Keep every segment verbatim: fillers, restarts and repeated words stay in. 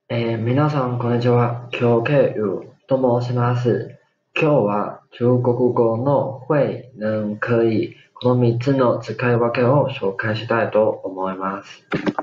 えー、皆さん、こんにちは。京慶宇と申します。今日は中国語の会、能、可以、このみっつの使い分けを紹介したいと思います。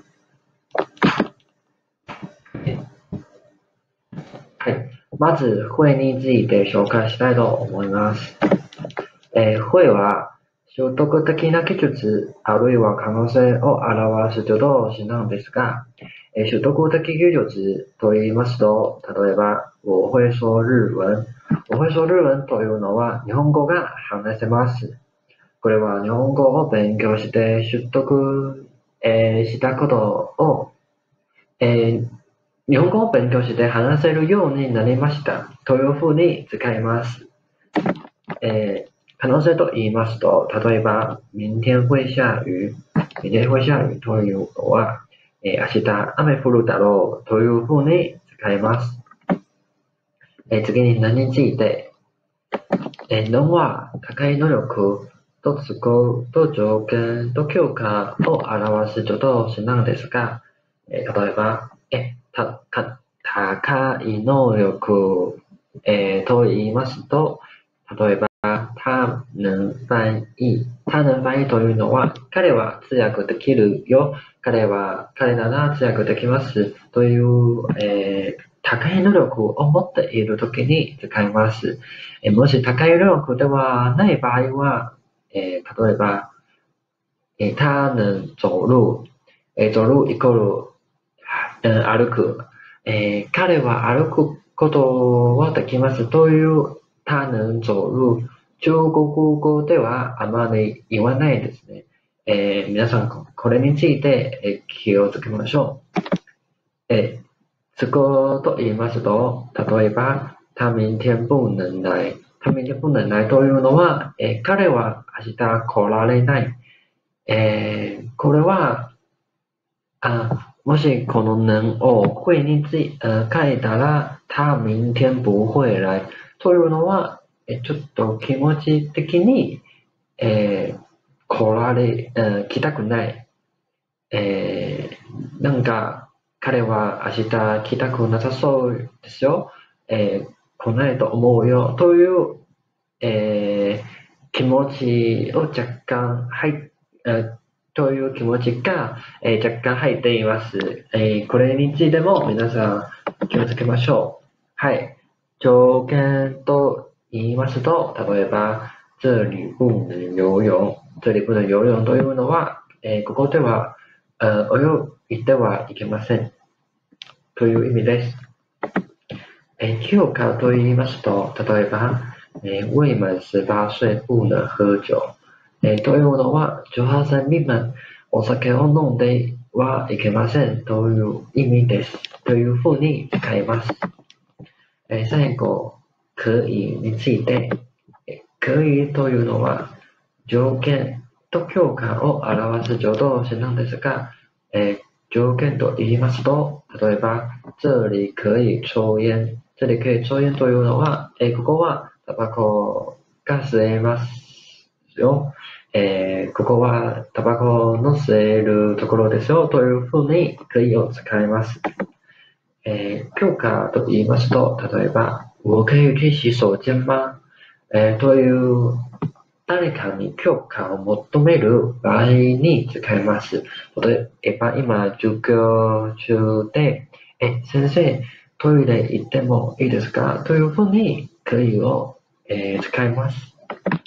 はい。まず、会について紹介したいと思います。えー、会は、習得的な技術、あるいは可能性を表す助動詞なのですが、えー、習得的技術と言いますと、例えば、我会说日文。我会说日文というのは、日本語が話せます。これは日本語を勉強して習得、えーしたことを、えー日本語を勉強して話せるようになりましたというふうに使います。えー可能性と言いますと、例えば、明天会下雨。明天会下雨というのは、えー明日雨降るだろうというふうに使います。えー次に何について、えー、能は高い能力と都合と条件と強化を表す助動詞なんですが、えー例えば、えたか高い能力、えーと言いますと、例えば、他能翻译。他能翻译というのは、彼は通訳できるよ。彼は、彼なら通訳できます。という、えー高い能力を持っているときに使います。えーもし高い能力ではない場合は、えー例えば、えー他能走路。えー走路イコール、うん歩く。えー彼は歩くことはできますという他能走路。中国語ではあまり言わないですね。えー皆さん、これについて、えー気をつけましょう。えー这个と言いますと、例えば、他明天不能来。他明天不能来というのは、えー彼は明日来られない。えーこれは、あ、もしこの能を会につい、呃書いたら、他明天不会来というのは、えちょっと気持ち的に、えー来られ、えー来たくない。えーなんか、彼は明日来たくなさそうですよ。えー来ないと思うよ。という、えー気持ちを若干入っ、えーという気持ちが、えー若干入っています。えーこれについても皆さん気をつけましょう。はい。条件と言いますと、例えば、这里不能游泳。这里不能游泳というのは、えーここでは、呃泳いではいけません。という意味です。えー強化と言いますと、例えば、えー未满十八岁不能喝酒。えーというのは、じゅうはっさい未満、お酒を飲んではいけませんという意味です。というふうに使います。えー最後、可以について、えー可以というのは、条件と強化を表す助動詞なんですが、えー条件と言いますと、例えば、这里可以抽煙。这里可以抽煙というのは、えーここはタバコが吸えますよ。えーここはタバコの吸えるところですよというふうに可以を使います。えー強化と言いますと、例えば、我可以去洗手間吗？えーという誰かに許可を求める場合に使います。例えば今授業中で、え、先生、トイレ行ってもいいですかというふうに可以を、えー使います。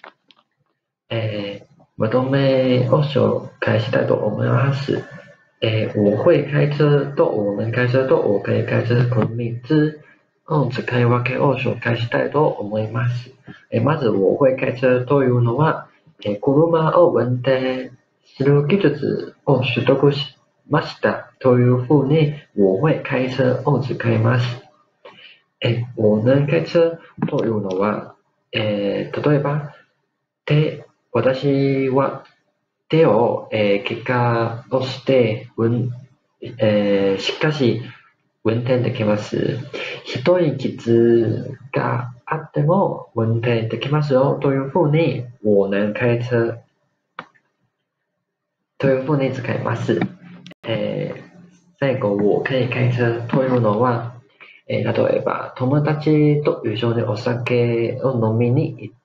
えーまとめを紹介したいと思います。えー我会開車と我能開車と我可以開車このみっつの使い分けを紹介したいと思います。えーまず、我会開車というのは、えー車を運転する技術を取得しましたというふうに、我会開車を使います。えー我能開車というのは、えー例えば、手、私は手を、えー、怪我をして、運えーしかし運転できます。ひどい傷があっても運転できますよというふうに、我能開車というふうに使います。えー最後、我可以開車というのは、えー例えば、友達と一緒にお酒を飲みに行って、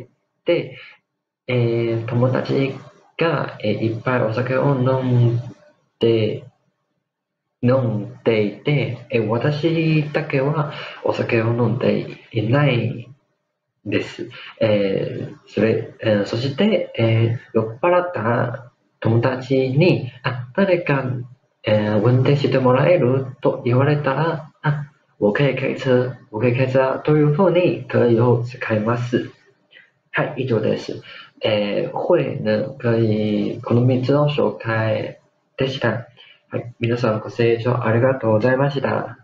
で、えー友達が、えーいっぱいお酒を飲んで、飲んでいて、えー私だけはお酒を飲んでいないです。えーそれ、えーそして、えー酔っ払った友達に、あ、誰か、えー運転してもらえると言われたら、あ、我可以開車、我可以開車というふうに可以を使います。はい、以上です。えー、会呢、可以、このみっつの紹介でした。はい、皆さんご清聴ありがとうございました。